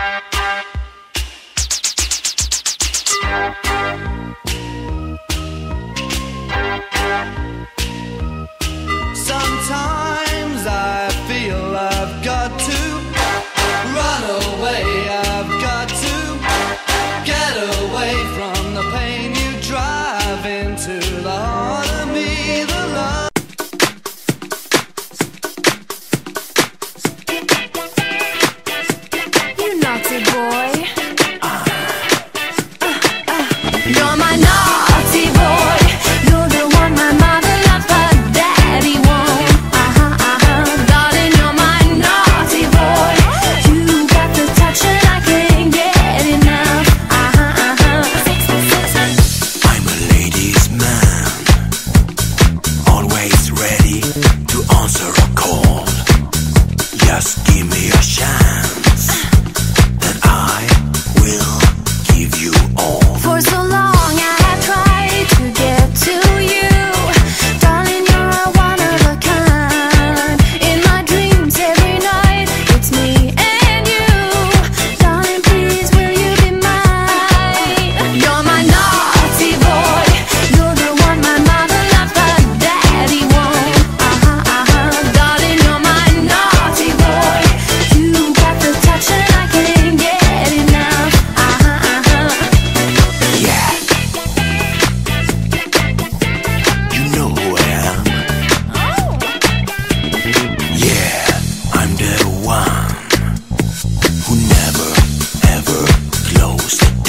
Sometimes I feel I've got to run away, I've got to get away from the pain you drive into the heart of me, the love. You naughty boy. You're my naughty boy. You're the one my mother loves, but daddy won't. Darling, you're my naughty boy. You got the touch and I can't get enough. I'm a ladies' man, always ready to answer a call. Just give me a chance, and I will give you all. For so long I have tried to get to you. Darling, you're a one of a kind. In my dreams every night, it's me and you. Darling, please will you be mine? You're my naughty boy. You're the one my mother loves, but daddy won't. Darling, you're my naughty boy. You got the touch and I can't get enough. Yeah, you know who I am. Yeah, I'm the one who never ever closed the